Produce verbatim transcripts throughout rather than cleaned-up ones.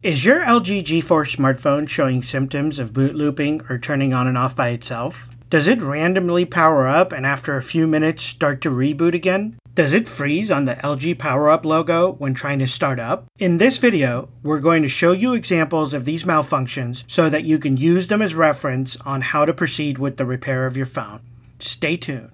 Is your L G G four smartphone showing symptoms of boot looping or turning on and off by itself? Does it randomly power up and after a few minutes start to reboot again? Does it freeze on the L G Power Up logo when trying to start up? In this video, we're going to show you examples of these malfunctions so that you can use them as reference on how to proceed with the repair of your phone. Stay tuned.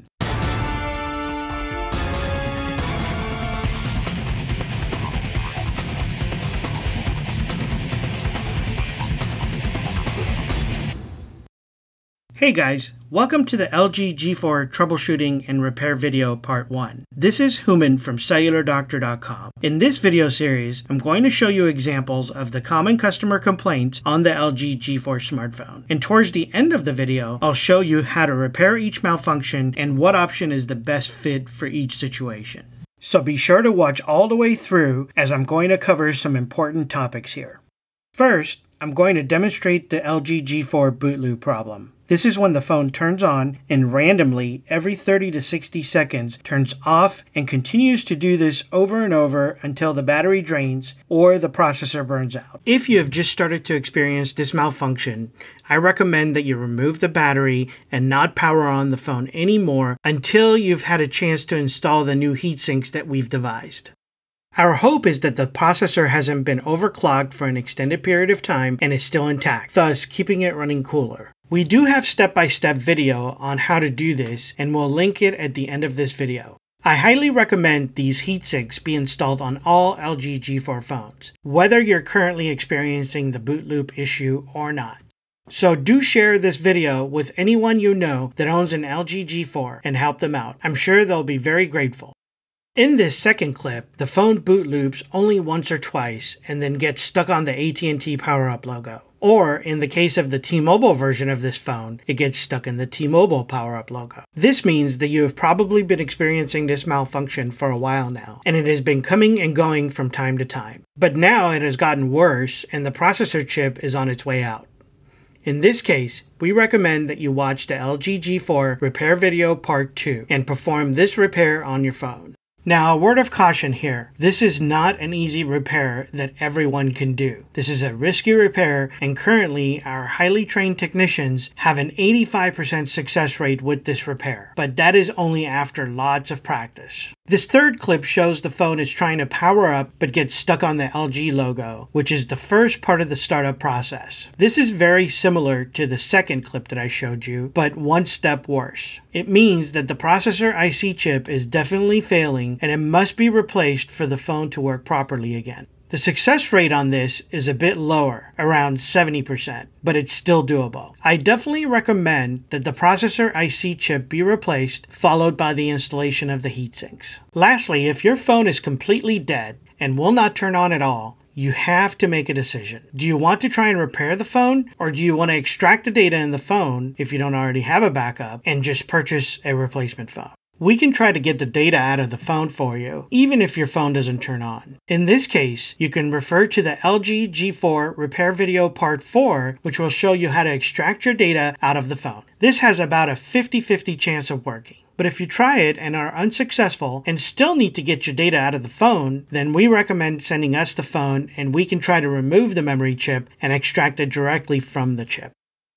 Hey guys, welcome to the L G G four Troubleshooting and Repair video part one. This is Hooman from cellular doctor dot com. In this video series, I'm going to show you examples of the common customer complaints on the L G G four smartphone. And towards the end of the video, I'll show you how to repair each malfunction and what option is the best fit for each situation. So be sure to watch all the way through as I'm going to cover some important topics here. First, I'm going to demonstrate the L G G four boot loop problem. This is when the phone turns on and randomly every thirty to sixty seconds turns off and continues to do this over and over until the battery drains or the processor burns out. If you have just started to experience this malfunction, I recommend that you remove the battery and not power on the phone anymore until you've had a chance to install the new heat sinks that we've devised. Our hope is that the processor hasn't been overclocked for an extended period of time and is still intact, thus keeping it running cooler. We do have step-by-step video on how to do this, and we'll link it at the end of this video. I highly recommend these heatsinks be installed on all L G G four phones, whether you're currently experiencing the boot loop issue or not. So do share this video with anyone you know that owns an L G G four and help them out. I'm sure they'll be very grateful. In this second clip, the phone boot loops only once or twice and then gets stuck on the A T and T Power Up logo. Or, in the case of the T-Mobile version of this phone, it gets stuck in the T-Mobile Power Up logo. This means that you have probably been experiencing this malfunction for a while now, and it has been coming and going from time to time. But now it has gotten worse, and the processor chip is on its way out. In this case, we recommend that you watch the L G G four repair video part two and perform this repair on your phone. Now, a word of caution here. This is not an easy repair that everyone can do. This is a risky repair, and currently our highly trained technicians have an eighty-five percent success rate with this repair, but that is only after lots of practice. This third clip shows the phone is trying to power up but gets stuck on the L G logo, which is the first part of the startup process. This is very similar to the second clip that I showed you, but one step worse. It means that the processor I C chip is definitely failing and it must be replaced for the phone to work properly again. The success rate on this is a bit lower, around seventy percent, but it's still doable. I definitely recommend that the processor I C chip be replaced, followed by the installation of the heatsinks. Lastly, if your phone is completely dead and will not turn on at all, you have to make a decision. Do you want to try and repair the phone, or do you want to extract the data in the phone, if you don't already have a backup, and just purchase a replacement phone? We can try to get the data out of the phone for you, even if your phone doesn't turn on. In this case, you can refer to the L G G four repair video part four, which will show you how to extract your data out of the phone. This has about a fifty fifty chance of working. But if you try it and are unsuccessful and still need to get your data out of the phone, then we recommend sending us the phone and we can try to remove the memory chip and extract it directly from the chip.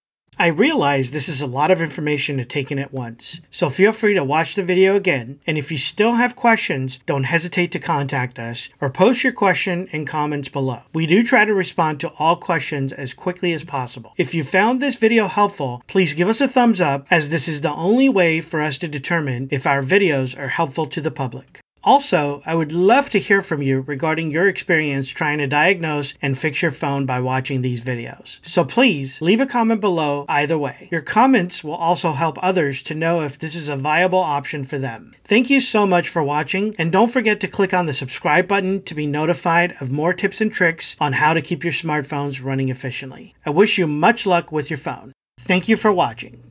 I realize this is a lot of information to take in at once, so feel free to watch the video again, and if you still have questions, don't hesitate to contact us or post your question in comments below. We do try to respond to all questions as quickly as possible. If you found this video helpful, please give us a thumbs up, as this is the only way for us to determine if our videos are helpful to the public. Also, I would love to hear from you regarding your experience trying to diagnose and fix your phone by watching these videos. So please, leave a comment below either way. Your comments will also help others to know if this is a viable option for them. Thank you so much for watching, and don't forget to click on the subscribe button to be notified of more tips and tricks on how to keep your smartphones running efficiently. I wish you much luck with your phone. Thank you for watching.